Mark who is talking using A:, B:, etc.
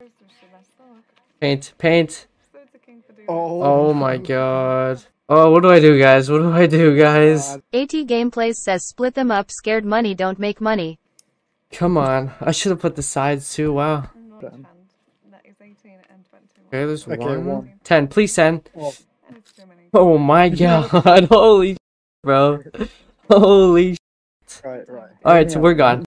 A: Paint, paint.
B: Oh,
A: Oh my god. Oh, what do I do, guys? What do I do, guys?
C: AT Gameplays says split them up. Scared money don't make money.
A: Come on. I should have put the sides too. Wow. Okay, there's one. 10. Please send. Oh my god. Holy bro. Holy
B: right.
A: Alright, so we're gone.